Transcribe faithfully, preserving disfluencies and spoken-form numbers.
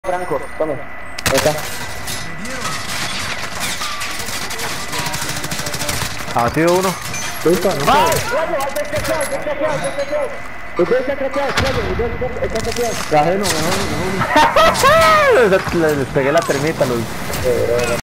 Franco, tome. Ahí está. Abatido uno. Listo, no ¡ay! ¡Guardia! ¡Está craqueado! ¡Está craqueado! ¡Está craqueado! Usted está craqueado, Usted está craqueado. Trajeno, mejor, mejor. Les pegué la termita, los...